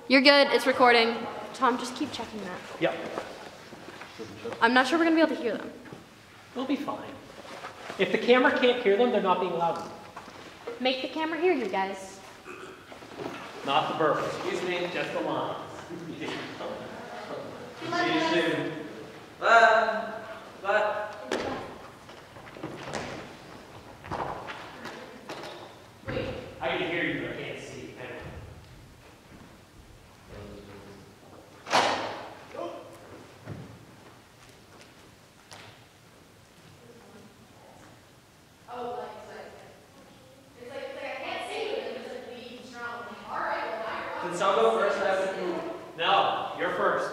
You're good, it's recording. Tom, just keep checking that. Yep. I'm not sure we're gonna be able to hear them. We'll be fine. If the camera can't hear them, they're not being loud. Make the camera hear you guys. Not the burp. Excuse me, just the line. See you soon. But. Wait. I can hear you, but I can't see. Can some go first? I have to prove. No, you're first.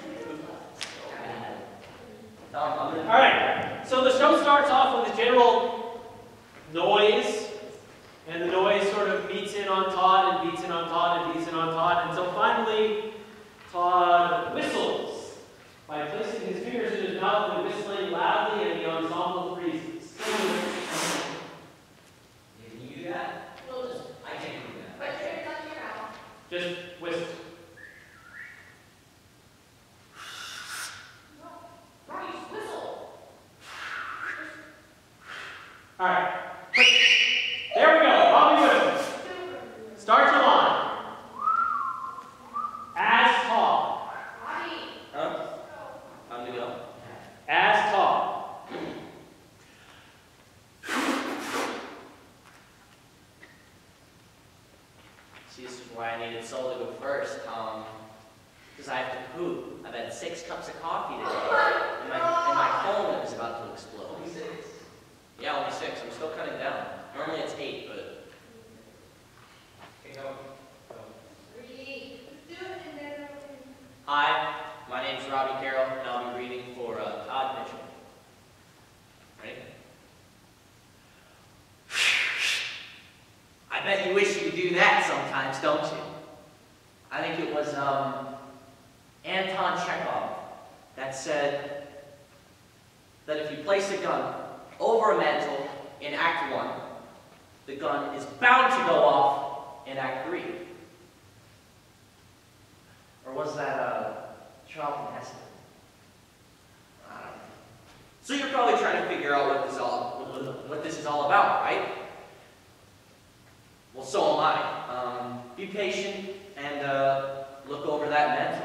All right, so the show starts off with a general noise, and the noise sort of beats in on Todd, and beats in on Todd, and beats in on Todd, until finally Todd whistles by placing his fingers in his mouth and whistling loudly, and the ensemble freezes. Can you do that? I can't do that. Put your fingers on your mouth. Just whistle. All right. There we go. Bobby whistles. Start your line. As tall. Huh? Time to go. As tall. See, this is why I needed Sol to go first, because I have to poop. I've had 6 cups of coffee today, and my colon is about to explode. Only 6? Yeah, only 6. I'm still cutting down. Normally it's 8, but... Okay, go. Hi, my name's Robbie Carroll, and I'll be reading for Todd Mitchell. Ready? I bet you wish you could do that sometimes, don't you? I think it was Anton Chekhov that said that if you place a gun over a mantle in Act 1, the gun is bound to go off in Act 3. Or was that Charlton Heston? I don't know. So you're probably trying to figure out what this is all about, right? Well, so am I. Be patient and look over that mantle.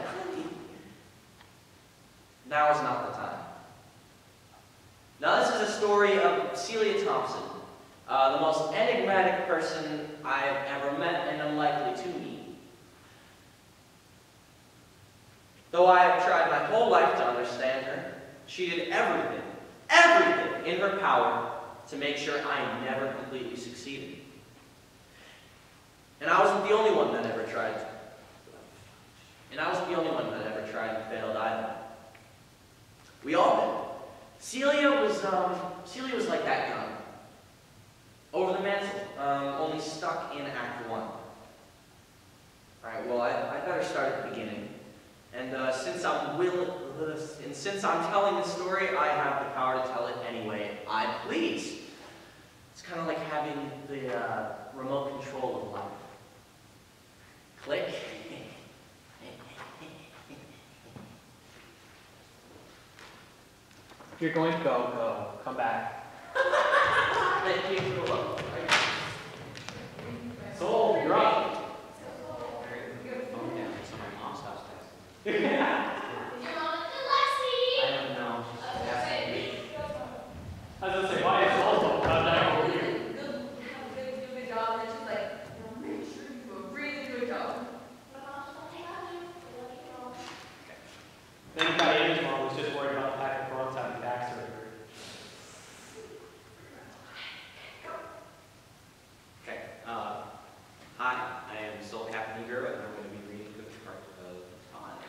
Now is not the time. Now this is a story of Celia Thompson, the most enigmatic person I've ever met and unlikely to meet. Though I have tried my whole life to understand her, she did everything in her power to make sure I never completely succeeded. And I wasn't the only one that ever tried. And and failed either. We all did. Celia was like that gun. Over the mantle, only stuck in Act 1. Alright, well, I better start at the beginning. And since I'm telling this story, I have the power to tell it any way I please. It's kind of like having the remote control of life. Click. If you're going to go, go. Come back. Thank you. Sol, you're up. Yeah. I don't know. She's asking me. I was gonna say, why is Sol so proud that over here? Good job. And she's like, make sure you do a really good job. Then you've got Amy's mom who's just worried about the fact that Ron's having back surgery. Okay. Hi, I am Sol Kapniger, and I'm going to be reading the part of Todd.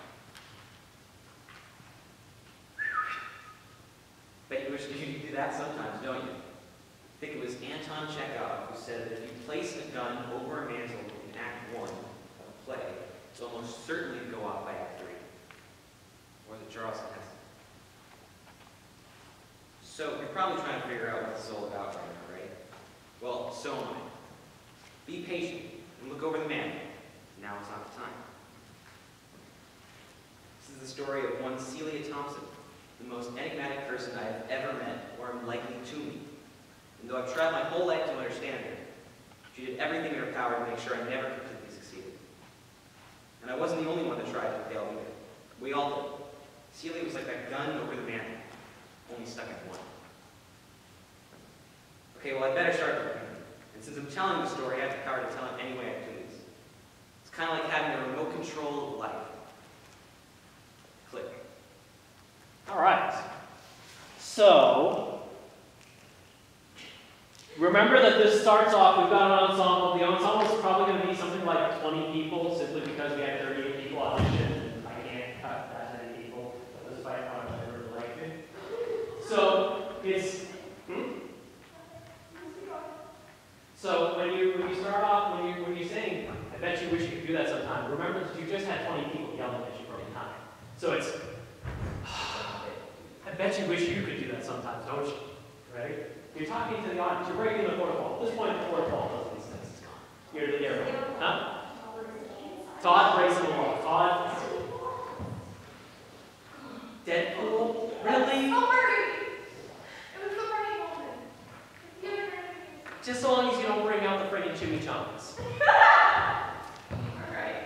Bet you wish you could do that sometimes, don't you? I think it was Anton Chekhov who said that if you place a gun over a mantle in Act 1 of a play, it will almost certainly go off by Act 3. Or the Charlton Heston. So you're probably trying to figure out what this is all about right now, right? Well, so am I. Be patient and look over the manual. Now is not the time. story of one Celia Thompson, the most enigmatic person I have ever met or am likely to meet. And though I've tried my whole life to understand her, she did everything in her power to make sure I never completely succeeded. And I wasn't the only one that tried to fail either. We all did. Celia was like that gun over the mantle, only stuck at one. Okay, well, I better start the recording. And since I'm telling the story, I have the power to tell it any way I please. It's kind of like having a remote control of life. Click. All right. So, remember that this starts off, we've got an ensemble. The ensemble is probably going to be something like 20 people, simply because we had 38 people audition, and I can't cut that many people, but despite how much I would like to. So, it's... So when you start off, when you sing, I bet you wish you could do that sometime. Remember that you just had 20 people yelling at you for a time. So it's, I bet you wish you could do that sometimes, don't you? Right? You're talking to the audience, you're breaking the fourth wall. At this point, the fourth wall doesn't exist, it's gone. You're the arrow. Huh? Todd breaks the wall. Todd. Deadpool? Really? Just so long as you don't bring out the friggin' chimichangas. Alright.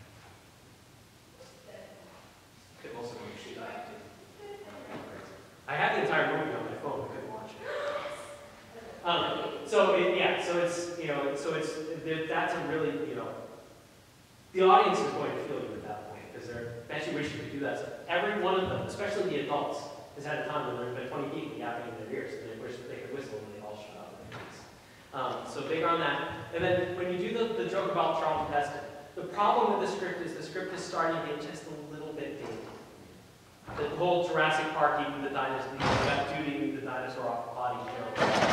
Could also shoot that too. I have the entire movie on my phone, I couldn't watch it. That's a really, the audience is going to feel you at that point, because they're, bet you wish you could do that. So every one of them, especially the adults, has had a time when there's been 20 people yapping in their ears, and they wish that they could whistle when they all shut up. So big on that. And then when you do the joke about Charlton Heston, the problem with the script is starting to get just a little bit dated. The whole Jurassic Park eating the dinosaur, that dude eating the dinosaur off the body joke.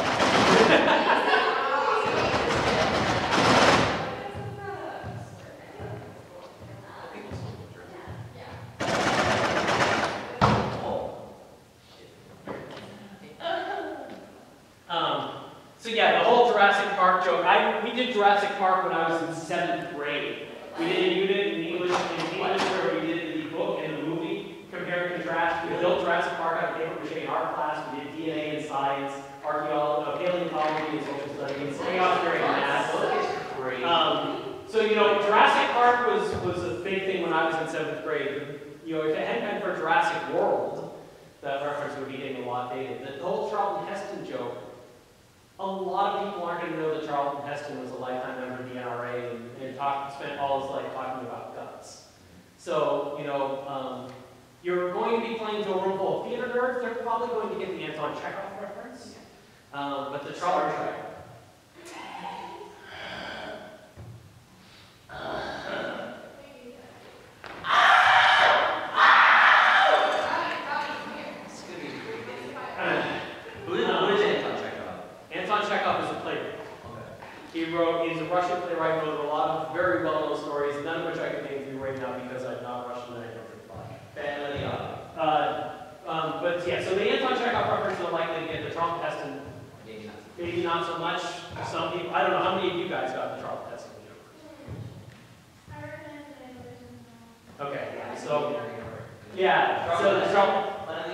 So yeah, the whole Jurassic Park joke. We did Jurassic Park when I was in 7th grade. We did a unit in English where we did the book and the movie, compare and contrast. We built Jurassic Park out of paper mache in our class. We did DNA and science, archaeology, paleontology and social studies, chaos theory and math. So Jurassic Park was a big thing when I was in 7th grade. If it hadn't been for Jurassic World, that reference would be getting a lot dated. The whole Charlton Heston joke. A lot of people aren't going to know that Charlton Heston was a lifetime member of the NRA and spent all his life talking about guns. So, you're going to be playing to a room full of theater nerds. They're probably going to get the Anton Chekhov reference. But the Charlton... He's a Russian playwright, wrote a lot of very well-known stories, none of which I can name for you right now because I'm not Russian and I don't reply. But yeah, so the Anton Chekhov reference is unlikely to get the Charlton Heston. Maybe not so much. Some people, I don't know, how many of you guys got the Charlton Heston joke? Okay, so the Charlton.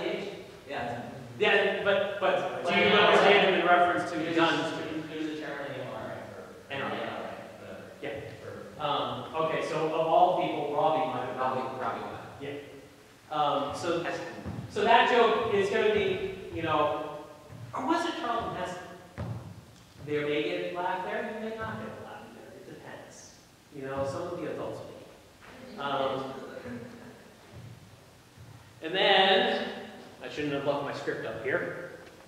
Yeah, but do you understand him in reference to guns? Okay, so of all people, Robbie might have done it. Yeah. So that joke is going to be, or was it Charlton Heston? They may get laughed there, they may not get laughed there. It depends. Some of the adults may. And then, I shouldn't have left my script up here.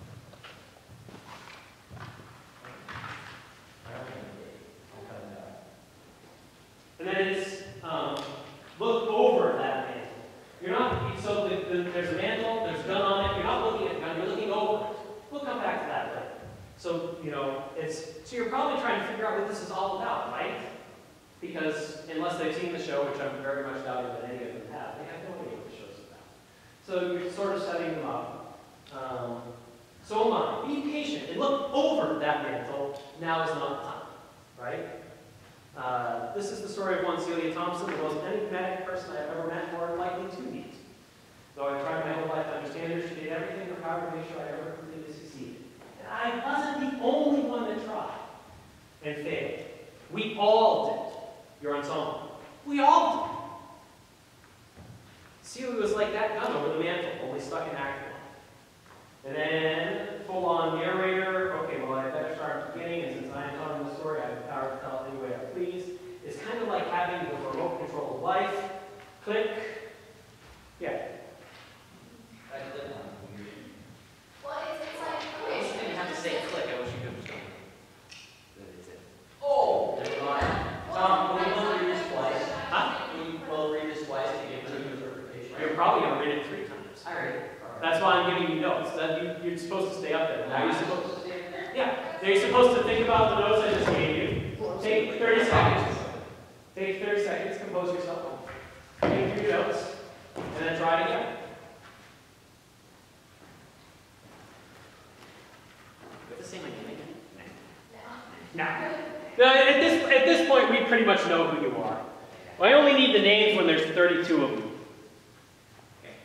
And then it's look over that mantle. You're not, there's a mantle, there's a gun on it, you're not looking at the gun, you're looking over it. We'll come back to that later. So, so you're probably trying to figure out what this is all about, right? Because unless they've seen the show, which I'm very much doubting that any of them have, they have no idea what the show's about. So you're sort of setting them up. So am I. Be patient and look over that mantle. Now is not the time, right? This is the story of one Celia Thompson, the most enigmatic person I have ever met or likely to meet. Though I tried my whole life to understand her, she did everything in her power to make sure I ever completely succeeded. And I wasn't the only one that tried and failed. We all did. Your ensemble. We all did. Celia was like that gun over the mantle, only stuck in Act 1. And then, full-on narrator. Okay, well, I better start at the beginning, and since I am telling the story, I have the power to tell it any way I please. It's kind of like having the remote control of life. Click. Yeah. I click on it. Well, it's like, You okay. didn't have to say click. I wish you could have shown me. That is it. Oh, never mind. Tom, will you both read this twice? Huh? Will you both read this twice to give true interpretation? You're probably going to read it 3 times. I read it. That's why I'm giving you notes. You're supposed to stay up there. Now you're supposed to stay there? Yeah. Now you're supposed to think about the notes I just gave you. Take 30 seconds. Take 30 seconds, compose yourself. Take your notes, and then try it again. Do I have to say my name again? Now, at this point, we pretty much know who you are. I only need the names when there's 32 of them. Okay.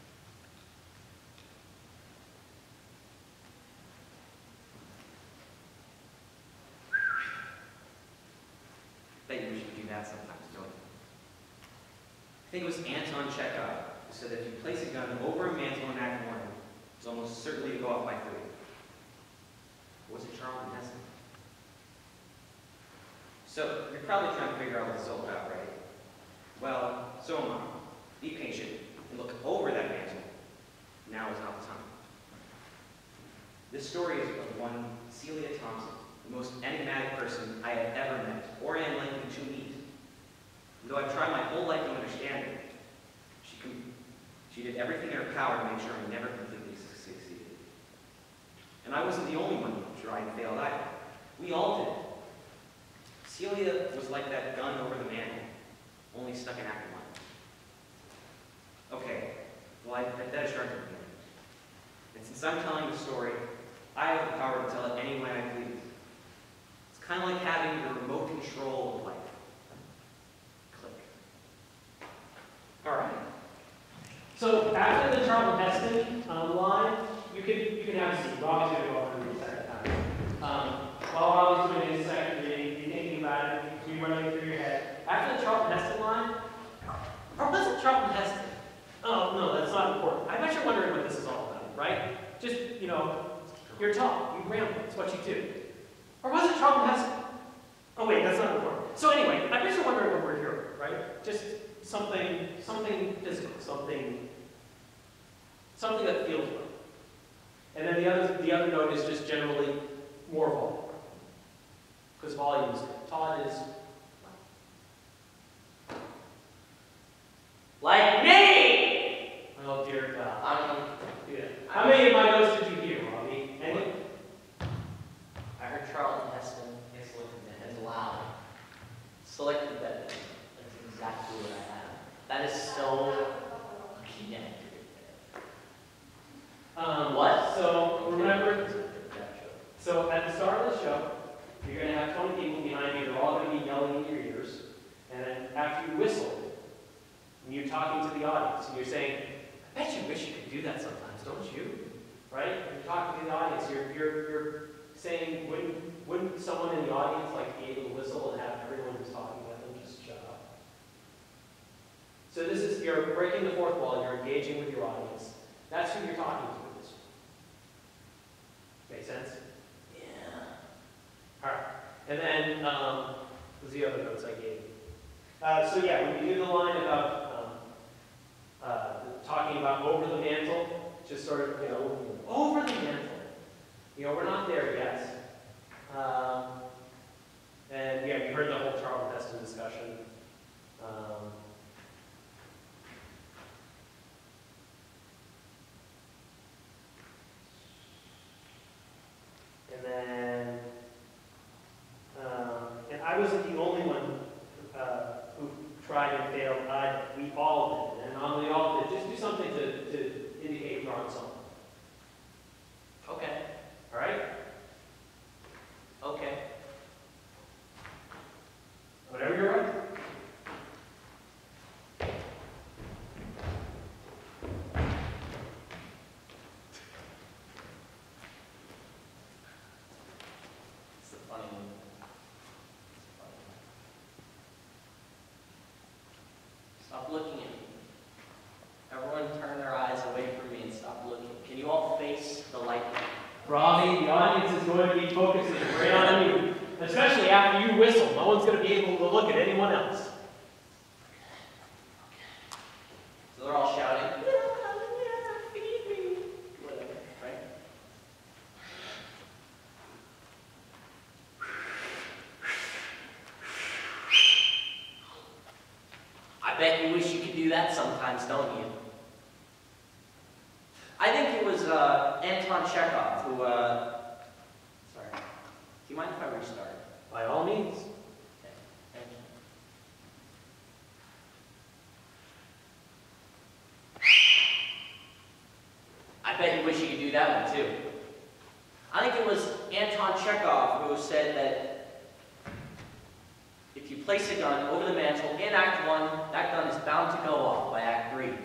Bet you wish you could do that sometimes, don't you? I think it was Anton Chekhov who said that if you place a gun over a mantle in Act 1, it's almost certainly to go off by 3. Was it Charlton Heston? So, you're probably trying to figure out what this is all about, right? Well, so am I. Be patient and look over that mantle. Now is not the time. This story is of one Celia Thompson, the most enigmatic person I have ever met, or am likely to meet. And though I've tried my whole life to understand her, she did everything in her power to make sure I never completely succeeded. And I wasn't the only one who tried and failed either. We all did. Celia was like that gun over the mantle, only stuck in Act 1. Okay, well, I better start at the beginning. And since I'm telling the story, I have the power to tell it any way I please. It's kind of like having the remote control of life. Click. All right. So after the Charlton Heston line, you can have a seat. Robbie's going to go over in a second time. While Robbie's doing his second reading, be thinking about it, be running through your head. After the Charlton Heston line, or was it Charlton Heston? Oh, no, that's not important. I bet you're wondering what this is all about, right? Just, you're tall, you ramble, it's what you do. Or was it Charlton Heston? Oh wait, that's not important. So anyway, I bet you're wondering what we're hearing, right? Just something physical, something that feels right. And then the other note is just generally more volume. Because volume is good. Todd is Like me! oh dear God. Yeah. How many of my notes did you hear, Robbie? Any? I heard Charlton Heston and loud. Selected that. That's exactly what I have. That is so connected. What? So remember, so at the start of the show, you're going to have 20 people behind you. They're all going to be yelling in your ears. And then after you whistle, and you're talking to the audience, and you're saying, I bet you wish you could do that sometimes, don't you? Right? You're talking to the audience. You're saying, wouldn't someone in the audience like be able to whistle and have everyone who's talking with them just shut up? So this is, you're breaking the fourth wall. You're engaging with your audience. That's who you're talking to. Make sense? Yeah. All right. And then, what's the other notes I gave you? So yeah, when you do the line about talking about over the mantle, just sort of, over the mantle. We're not there yet. And yeah, we heard the whole Charlton Heston discussion. And then, and I wasn't the only one who tried and failed. We all did, and on the all did. Just do something to indicate your ensemble. Okay. All right. Okay. Stop looking at me. Everyone turn their eyes away from me and stop looking. Can you all face the light? Robbie, the audience is going to be focusing right on you, especially after you whistle. No one's going to be able to look at anyone else. So they're all shouting, yeah, feed me. Whatever, right? I bet you wish you could do that sometimes, don't you? I think it was Anton Chekhov who, sorry. Do you mind if I restart? By all means. Okay, thank you. I bet you wish you could do that one too. I think it was Anton Chekhov who said that if you place a gun over the mantle in Act 1, that gun is bound to go off by Act 3.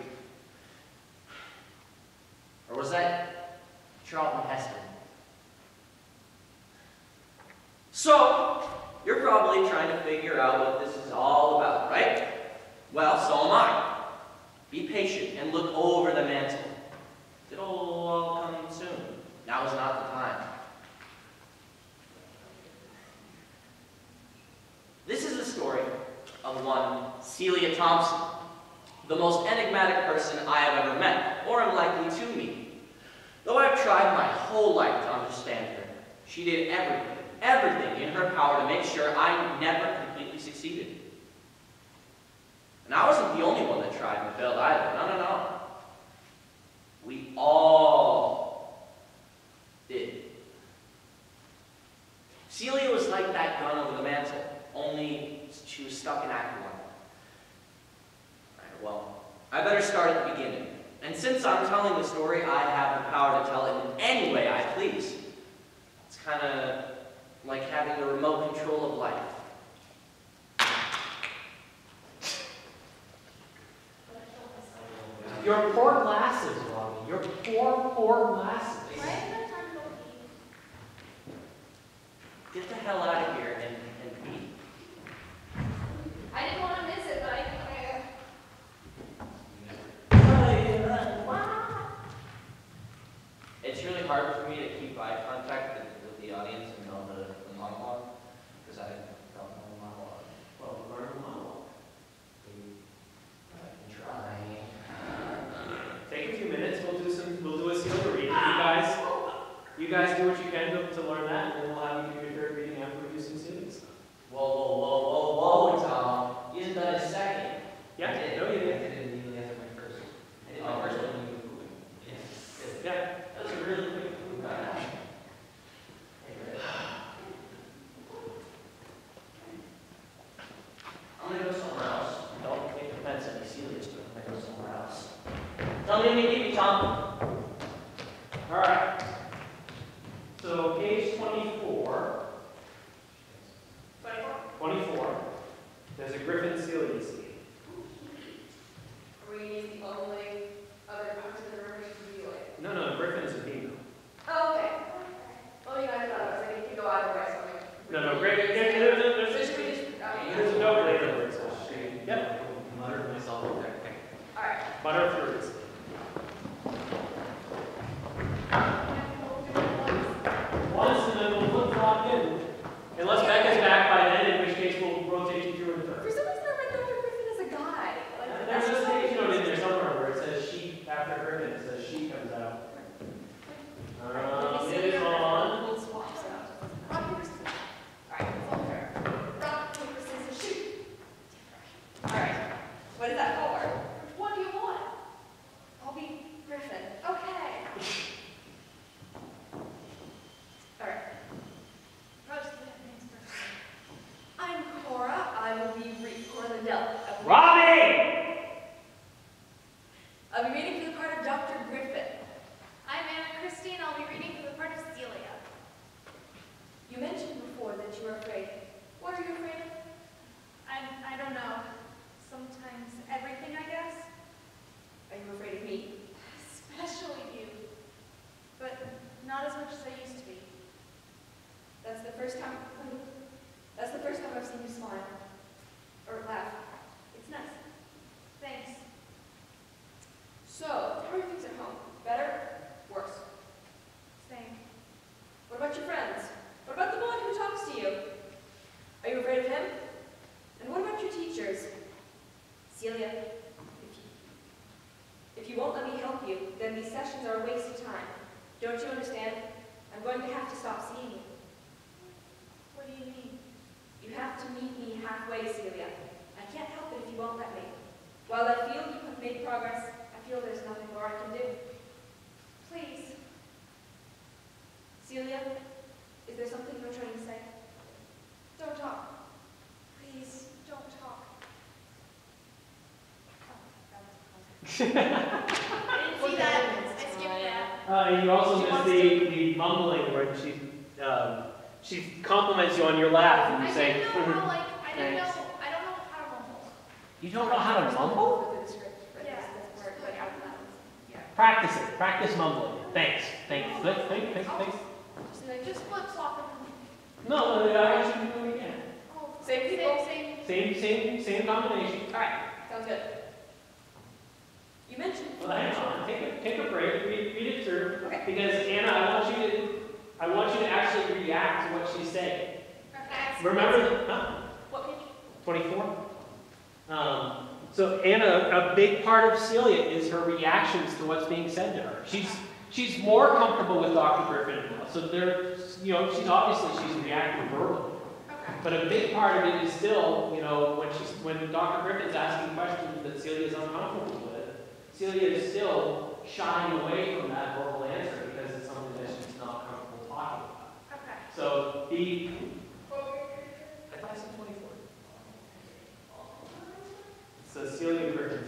Or was that Charlton Heston? So, you're probably trying to figure out what this is all about, right? Well, so am I. Be patient and look over the mantle. It'll all come soon. Now is not the time. This is the story of one Celia Thompson, the most enigmatic person I have ever met, or am likely to meet. Though I've tried my whole life to understand her, she did everything in her power to make sure I never completely succeeded. And I wasn't the only one that tried and failed either. No. We all did. Celia was like that gun over the mantle, only she was stuck in Act 1. Alright, well, I better start at the beginning. And since I'm telling the story, I have the power to tell it in any way I please. It's kind of like having the remote control of life. Your poor glasses, Robbie. Your poor glasses. Why is that time to go pee? Get the hell out of here and pee. I didn't want to miss it, but I It's really hard for me to keep eye contact with the audience and know the monologue, because I don't know the monologue. Well, learn a monologue. I can try. Take a few minutes. We'll do a Celia reading. You guys do what you can to learn that, and then we'll have you do your third reading after we do some Celia stuff. Whoa, Tom. You just done a second. Yeah. I did. No, you I didn't. did it immediately after my first. I did my first one. Yes. Yeah. That was a really quick move. I'm gonna go somewhere else. Don't take offense at me, Celia, but I'm gonna go somewhere else. Tell me when you need me, Tom. All right. So page 24. 24. There's a Griffin Celia scene. Are we the only other members in the room who can do it? No, Griffin is a female. Oh, okay. Well, you guys thought it was like it could go either way, so I'm like. No, Griffin. There's There's no way that works. Yep. Muttered myself in there. Alright. Butter through. Once, and then we'll flip-flop in. Unless Becca's back by then, in which case we'll rotate you through and For through. some reason, I read Dr. Griffin as a guy. Like, There's a stage note in there somewhere where it says she, after Griffin, it says she comes out. It is on. We'll swap, so. Rock, paper, scissors. Alright, it's all fair. Rock, paper, scissors, shoot. Alright. What is that for? Which one do you want? I'll be Griffin. Okay. Alright. I'm Cora. I will be Cora Liddell. Robbie! I'll be reading for the part of Dr. Griffin. I'm Anna Christie, and I'll be reading for the part of Celia. You mentioned before that you were afraid. What are you afraid of? I don't know. Sometimes everything Celia, if you won't let me help you, then these sessions are a waste of time. Don't you understand? I'm going to have to stop seeing you. What do you mean? You have to meet me halfway, Celia. I can't help it if you won't let me. While I feel you have made progress, I feel there's nothing more I can do. Please. Celia, is there something you're trying to say? Don't talk. Please, don't talk. I didn't see that. I skipped that. You also missed the mumbling where she compliments you on your laugh and I you say, didn't know how, like, I don't know how to mumble. You don't know how to mumble? Yeah. Practice it. Practice mumbling. Thanks. Thanks. Just flip flop it. No, I want you to do it again. Oh, Same people? Same combination. All right, sounds good. You mentioned. Well, hang on. Take a break. Read it through. Okay. Because Anna, I want you to actually react to what she's saying. Okay. Remember the What page? 24. So Anna, a big part of Celia is her reactions to what's being said to her. She's more comfortable with Dr. Griffin now. So she's obviously reacting verbally. Okay. But a big part of it is still, when Dr. Griffin's asking questions that Celia's uncomfortable with, Celia is still shying away from that verbal answer because it's something that she's not comfortable talking about. Okay. So I thought I said 24. So Celia Griffin's.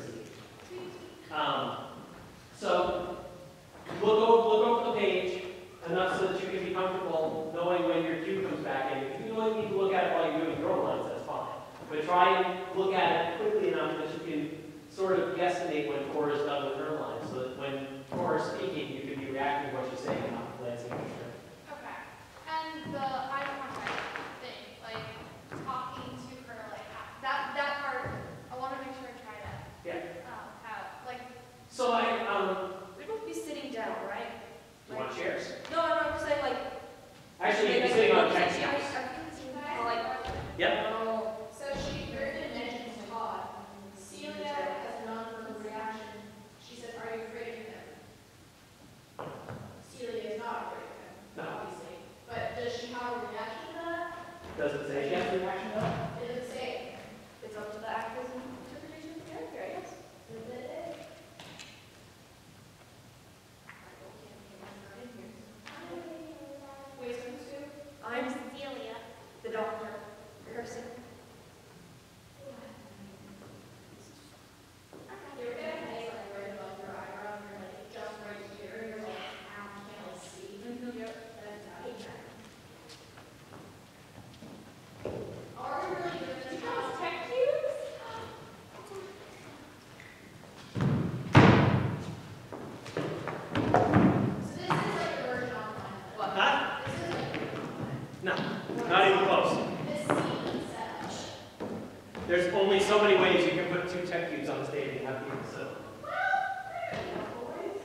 So look over the page enough so that you can be comfortable knowing when your cue comes back in. If you only need to look at it while you're doing your lines, that's fine. But try and look at it quickly enough that you can sort of guesstimate when Cora's done with her lines, so that when Cora's speaking, you can be reacting to what she's saying and not glancing at her. Okay. And the eye contact thing, like talking to her, like that part, I want to make sure I try to Yeah. have like. So We'd both be sitting down, right? do you want chairs? No, I'm just saying, like. Actually, you can sit on check Yeah, seats. like. Yep. So Griffin mentions Todd. Celia has a non-verbal reaction. She said, "Are you afraid of him?" Celia is not afraid of him, No. obviously. But does she have a reaction to that? Does it say she has a reaction to that? It doesn't say. It's up to the actor's interpretation of the character, I guess. Wait, who's who? I'm Celia, the doctor, rehearsing. You're gonna make like right above your eyebrow, you're like just right here, you're like, I can't really see. Yep. Are we really good at this? Tech cues? So this is like a version online. What? Huh? This is like a version online. No, not even close. This scene set. There's only so many ways you can put two tech cubes on stage and have people sit. Well, there you go, boys.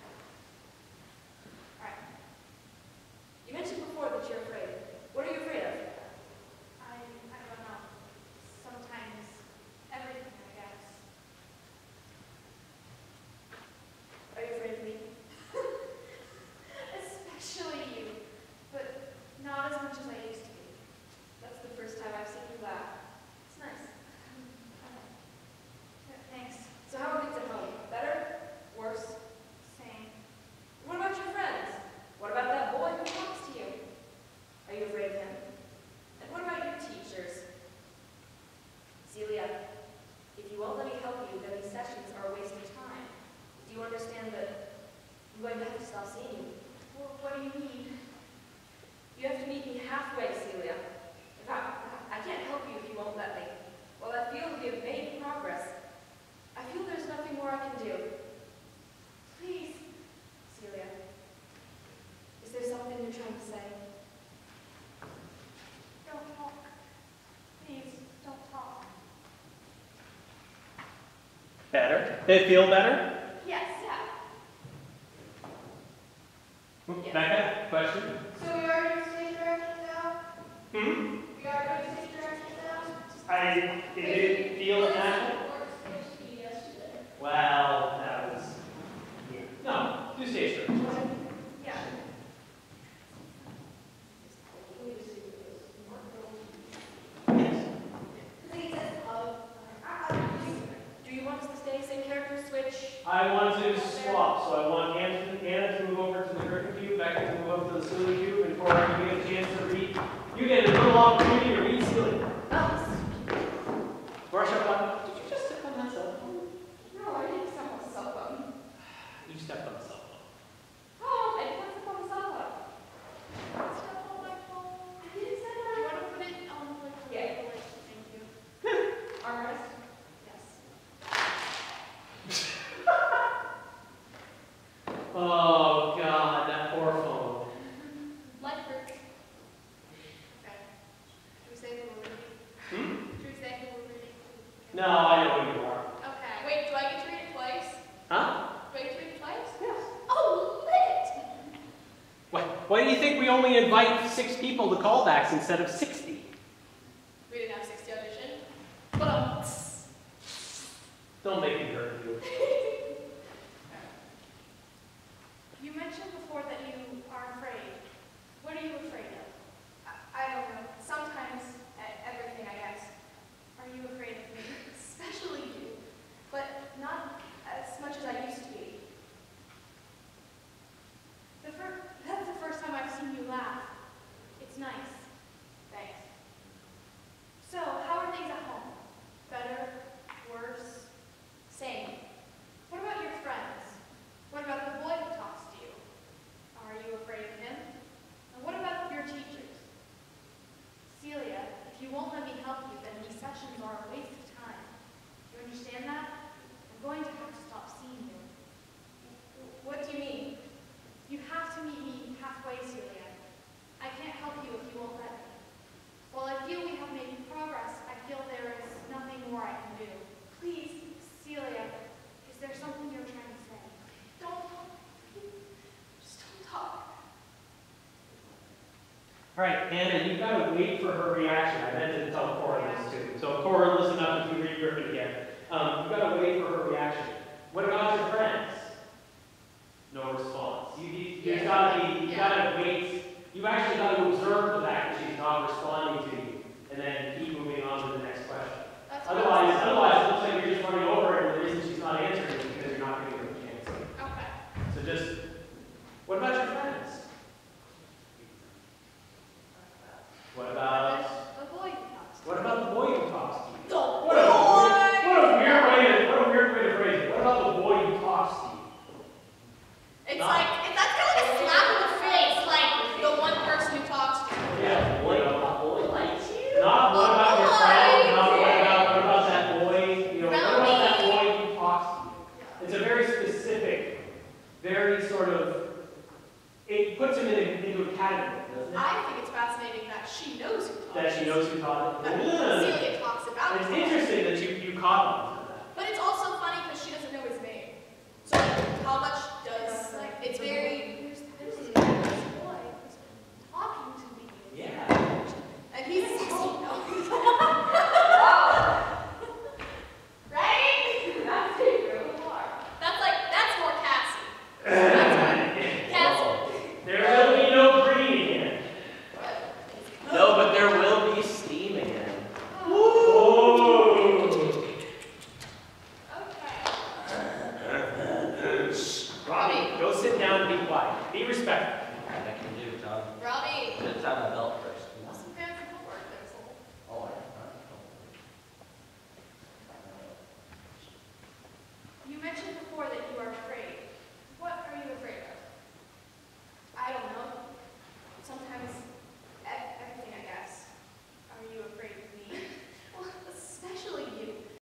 Alright. You mentioned before that you're afraid. What are you afraid of? I don't know. Sometimes everything, I guess. Are you afraid of me? Especially you, but not as much as I used to be. That's the first time I've seen you laugh. It's nice. Thanks. So how are things at home? Better? Worse? Same. What about your friends? What about that boy who talks to you? Are you afraid of him? And what about your teachers? Celia, if you won't let me help you, then these sessions are a waste of time. Do you understand that I'm going to have to stop seeing you? Well, what do you mean? You have to meet me halfway, Celia. If I can't help you if you won't let me. While I feel we have made progress, I feel there's nothing more I can do. Please. Celia, is there something you're trying to say? Don't talk. Please, don't talk. Better? Did it feel better? Yes, yeah. Becca, question? So we are doing stage directions now? Hmm? We are doing stage directions now? Did it feel natural? Stage facing character switch. I want to swap, so I want Anna to move over to the Griffin cube, Becca to move over to the Celia cube, and Cora, you get a chance to read. You get a little opportunity to read Celia. Oh, Brush up on. Did you just step on that cell phone? no, I didn't step on the cell phone. You stepped on the cell phone. Oh, I didn't step on the cell phone. Step on my phone. I didn't step on. Do you want to put it on like? Yeah. Thank you. Armrest. Yes. Oh God, that poor phone. Light work. Okay. Should we say who we're reading? Hmm? Should we say who we're reading? No, I know who you are. Okay. Wait, do I get to read it twice? Huh? Do I get to read it twice? Yes. Oh, lit! Why do you think we only invite 6 people to callbacks instead of 60? We didn't have 60 audition. But Don't make me hurt you. you mentioned before that you are afraid. What are you afraid of? I don't know. Sometimes everything, I guess. Are you afraid of me? Especially you. But not as much as I used to be. That's the first time I've seen you laugh. It's nice. Thanks. So, how are things at home? Better? Worse? Same. What about your friends? What about the boy who talks to you? Are you afraid of him? And what about your teachers? Celia, if you won't let me help you, then these sessions are a waste of time. Do you understand that? I'm going to have to stop seeing you. What do you mean? You have to meet me halfway, Celia. I can't help you if you won't let me. While I feel we have made progress, I feel there is nothing more I can do. Please, Celia, is there something you're trying to say? Don't talk. Just don't talk. Alright, Anna, you've got to wait for her reaction. I meant to tell Cora this too. So Cora, listen up if you read Griffin again. You've got to wait for her reaction. What about